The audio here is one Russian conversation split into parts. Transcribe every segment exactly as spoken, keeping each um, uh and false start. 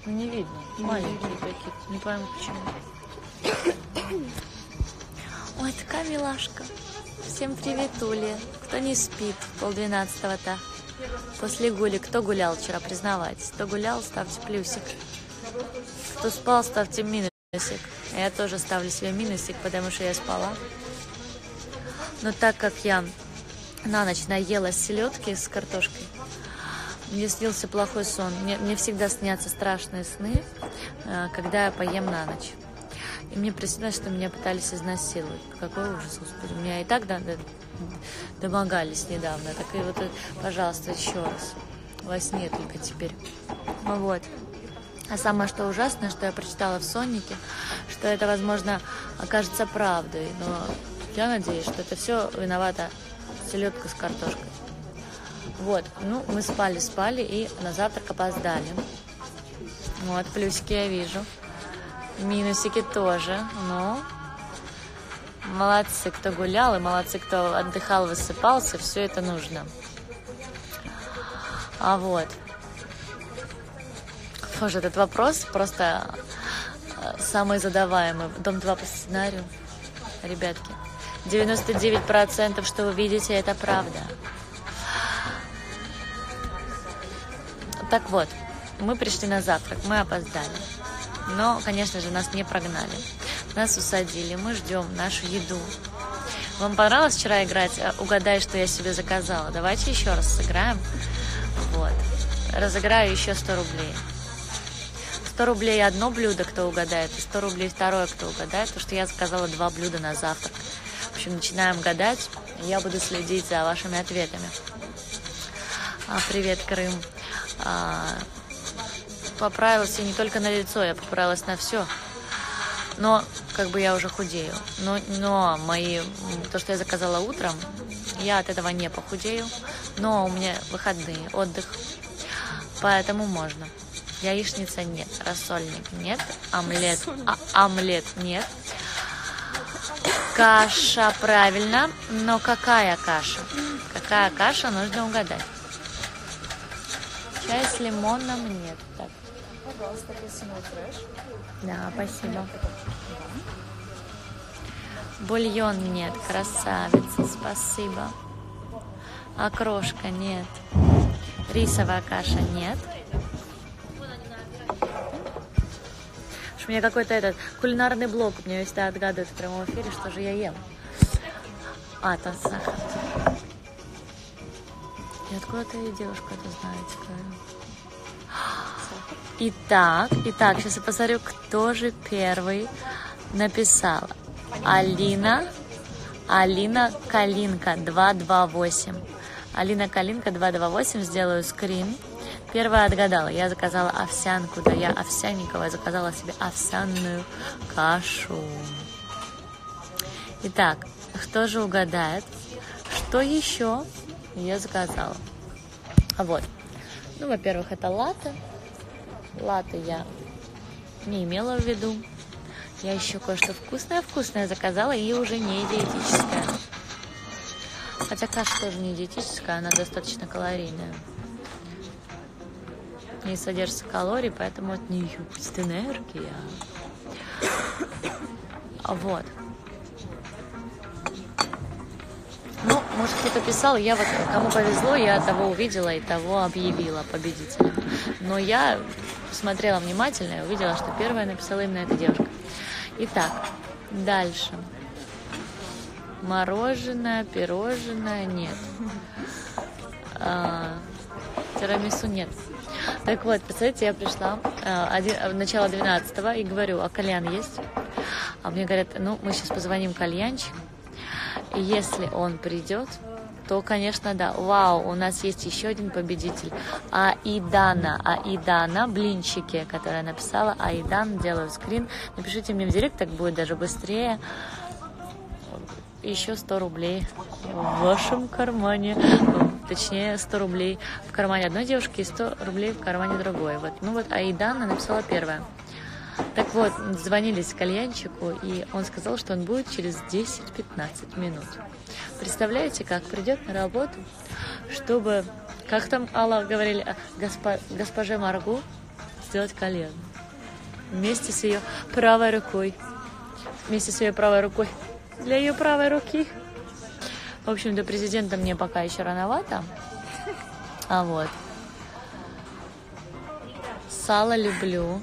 но не видно. Маленькие какие-то, не пойму почему. Ой, такая милашка. Всем привет, Ули. Кто не спит, полдвенадцатого-то. После гули. Кто гулял вчера, признавайтесь. Кто гулял, ставьте плюсик. Кто спал, ставьте минусик. Я тоже ставлю себе минусик, потому что я спала. Но так как я на ночь наелась селедки с картошкой, мне снился плохой сон. Мне, мне всегда снятся страшные сны, когда я поем на ночь. И мне приснилось, что меня пытались изнасиловать. Какой ужас, Господи. Меня и так да, да, домогались недавно. Так и вот, пожалуйста, еще раз. Во сне только теперь. Вот. А самое что ужасное, что я прочитала в соннике, что это, возможно, окажется правдой. Но я надеюсь, что это все виновата селедка с картошкой. Вот. Ну, мы спали-спали и на завтрак опоздали. Вот, плюсики я вижу. Минусики тоже. Ну, молодцы, кто гулял, и молодцы, кто отдыхал, высыпался. Все это нужно. А вот. Боже, этот вопрос просто самый задаваемый. Дом два по сценарию. Ребятки, девяносто девять процентов, что вы видите, это правда. Так вот, мы пришли на завтрак, мы опоздали. Но, конечно же, нас не прогнали. Нас усадили, мы ждем нашу еду. Вам понравилось вчера играть «Угадай, что я себе заказала»? Давайте еще раз сыграем. Вот. Разыграю еще сто рублей. сто рублей одно блюдо, кто угадает, и сто рублей второе, кто угадает, потому что я заказала два блюда на завтрак. В общем, начинаем гадать, и я буду следить за вашими ответами. А, привет, Крым. А, поправилась я не только на лицо, я поправилась на все. Но, как бы я уже худею. Но, но мои, то, что я заказала утром, я от этого не похудею. Но у меня выходные, отдых, поэтому можно. Яичница нет, рассольник нет, омлет, а, омлет нет. Каша правильно, но какая каша? Какая каша, нужно угадать. Чай с лимоном нет. Так. Пожалуйста, апельсиновый фреш. Да, спасибо. Бульон нет, красавица, спасибо. Окрошка нет. Рисовая каша нет. У меня какой-то этот кулинарный блог. У меня всегда отгадывают в прямом эфире, что же я ем. А, там сахар. И откуда ты, девушка, это знаете? Итак, итак, сейчас я посмотрю, кто же первый написал. Алина, Алина Калинка два два восемь. Алина Калинка два два восемь, сделаю скрин. Первая отгадала. Я заказала овсянку, да я овсянниковая, заказала себе овсяную кашу. Итак, кто же угадает, что еще я заказала? А вот. Ну, во-первых, это латте. Латте я не имела в виду. Я еще кое-что вкусное-вкусное заказала и уже не диетическое. Хотя каша тоже не диетическая, она достаточно калорийная. Не содержится калорий, поэтому от нее будет энергия. А вот. Ну, может, кто-то писал, я вот, кому повезло, я того увидела и того объявила победителем. Но я смотрела внимательно и увидела, что первая написала именно эта девушка. Итак, дальше. Мороженое, пирожное нет. А, тирамису нет. Так вот, представляете, я пришла а, один, начало двенадцатого и говорю, а кальян есть? А мне говорят, ну, мы сейчас позвоним кальянчик, и если он придет, то, конечно, да. Вау, у нас есть еще один победитель. Аидана, Аидана, блинчики, которая написала. Аидан, делаю скрин. Напишите мне в директ, так будет даже быстрее. Еще сто рублей в вашем кармане. Точнее, сто рублей в кармане одной девушки и сто рублей в кармане другой. Вот. Ну вот Аидана написала первая. Так вот, звонились кальянчику, и он сказал, что он будет через десять-пятнадцать минут. Представляете, как придет на работу, чтобы, как там Алла говорили, госпо, госпоже Маргу, сделать колено. Вместе с ее правой рукой. Вместе с ее правой рукой. Для ее правой руки. В общем, до президента мне пока еще рановато. А вот. Сало люблю.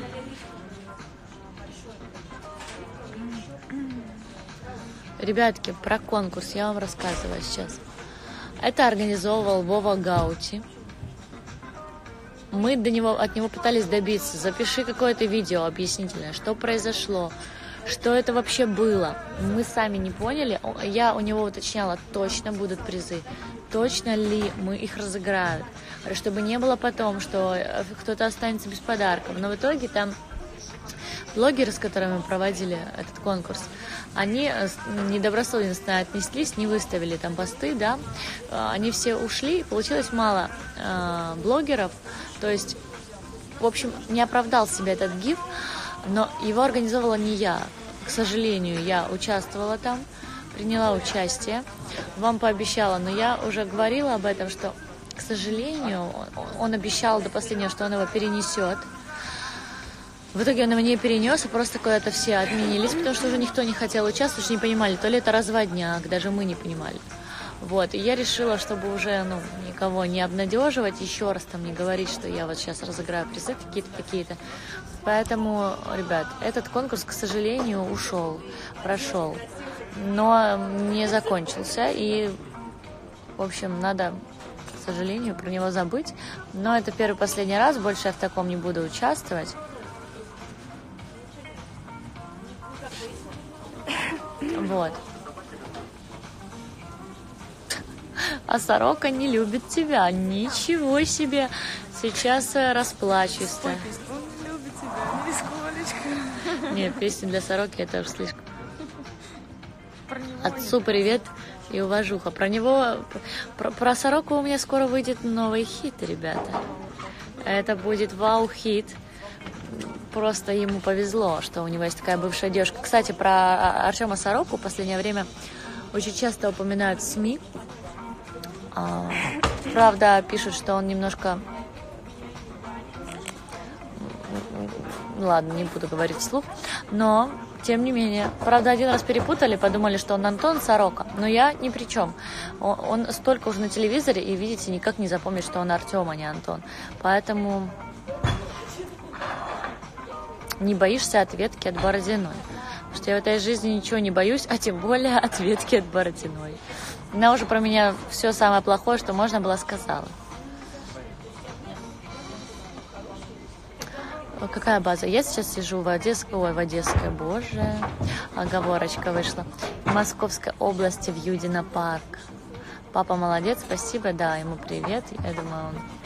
Ребятки, про конкурс я вам рассказываю сейчас. Это организовывал Вова Гаути. Мы до него, от него пытались добиться. Запиши какое-то видео объяснительное, что произошло, что это вообще было. Мы сами не поняли. Я у него уточняла, точно будут призы, точно ли мы их разыграют. Чтобы не было потом, что кто-то останется без подарков. Но в итоге там блогеры, с которыми мы проводили этот конкурс, они недобросовестно отнеслись, не выставили там посты, да, они все ушли, получилось мало э, блогеров, то есть, в общем, не оправдал себя этот гиф, но его организовала не я, к сожалению, я участвовала там, приняла участие, вам пообещала, но я уже говорила об этом, что, к сожалению, он, он обещал до последнего, что он его перенесет. В итоге он его не перенес, и просто куда-то все отменились, потому что уже никто не хотел участвовать, что не понимали, то ли это разводняк, даже мы не понимали. Вот, и я решила, чтобы уже, ну, никого не обнадеживать, еще раз там не говорить, что я вот сейчас разыграю призы какие-то, какие-то. Поэтому, ребят, этот конкурс, к сожалению, ушел, прошел, но не закончился, и, в общем, надо, к сожалению, про него забыть. Но это первый последний раз, больше я в таком не буду участвовать. Вот. А сорока не любит тебя. Ничего себе. Сейчас расплачусь. Он не любит тебя, нисколечко. Нет, песня для сороки это уж слишком. Отцу привет и уважуха. Про него, про, про сороку у меня скоро выйдет новый хит, ребята. Это будет вау-хит. Просто ему повезло, что у него есть такая бывшая девушка. Кстати, про Артема Сороку в последнее время очень часто упоминают в СМИ. Правда, пишут, что он немножко... Ладно, не буду говорить вслух. Но, тем не менее. Правда, один раз перепутали, подумали, что он Антон Сорока. Но я ни при чем. Он, он столько уже на телевизоре, и, видите, никак не запомнит, что он Артем, а не Антон. Поэтому... Не боишься ответки от Бородиной. Потому что я в этой жизни ничего не боюсь, а тем более ответки от Бородиной. Она уже про меня все самое плохое, что можно было, сказала. Какая база? Я сейчас сижу в Одесской, ой, в Одесской, боже, оговорочка вышла. В Московской области, в Юдино парк. Папа молодец, спасибо, да, ему привет. Я думаю,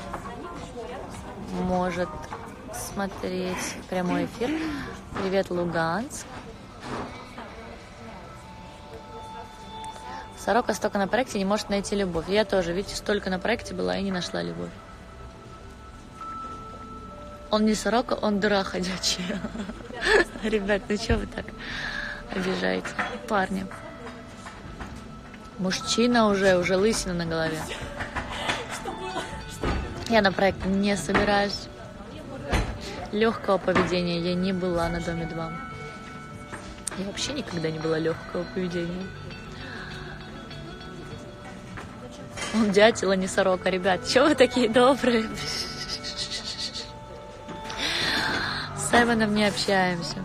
он может... смотреть прямой эфир. Привет, Луганск. Сорока столько на проекте, не может найти любовь. Я тоже, видите, столько на проекте была и не нашла любовь. Он не сорока, он дыра ходячая. Ребят, ну что вы так обижаете парня? Мужчина уже, уже лысина на голове. Я на проект не собираюсь. Легкого поведения я не была на Доме два. Я вообще никогда не была легкого поведения. Он дятел, а не сорока. Ребят, чего вы такие добрые? С Саймоном не общаемся.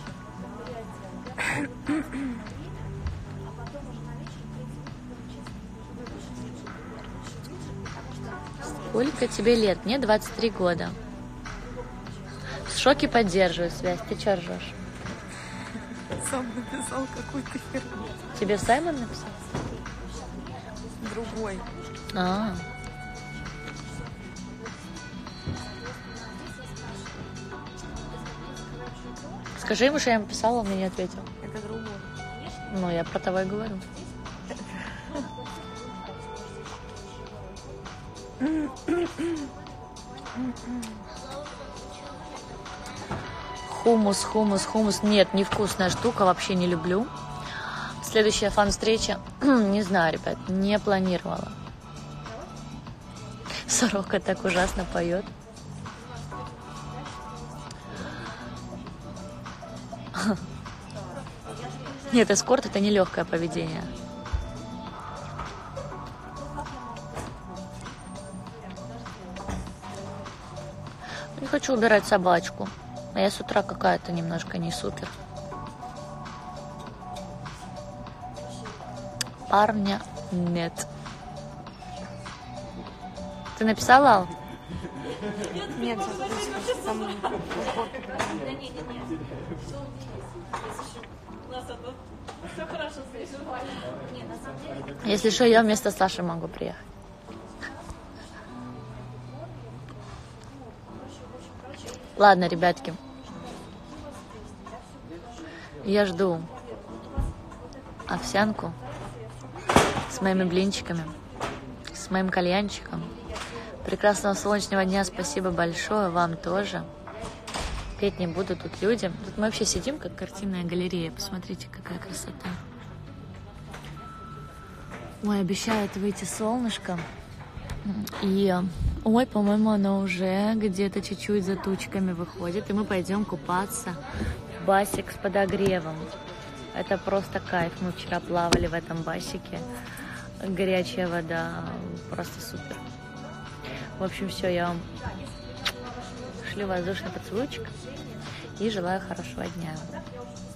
Сколько тебе лет? Мне двадцать три года. В шоке, поддерживаю связь. Ты что ржешь? Сам написал какую-то херню. Тебе Саймон написал? Другой. А. Скажи ему, что я ему писала, он мне не ответил. Это другой. Ну, я про того и говорю. Хумус, хумус, хумус. Нет, невкусная штука, вообще не люблю. Следующая фан-встреча, не знаю, ребят, не планировала. Сорока так ужасно поет. Нет, эскорт — это не легкое поведение. Не хочу убирать собачку. А я с утра какая-то немножко не супер. Парня нет. Ты написала, Ал? Нет, там Если что, я вместо Саши могу приехать. Ладно, ребятки. Я жду овсянку с моими блинчиками, с моим кальянчиком. Прекрасного солнечного дня, спасибо большое, вам тоже. Петь не буду, тут люди. Тут мы вообще сидим, как картинная галерея. Посмотрите, какая красота. Ой, обещает выйти солнышко. И, ой, по-моему, оно уже где-то чуть-чуть за тучками выходит. И мы пойдем купаться в басик с подогревом. Это просто кайф. Мы вчера плавали в этом басике. Горячая вода. Просто супер. В общем, все, я вам шлю воздушный поцелуйчик и желаю хорошего дня.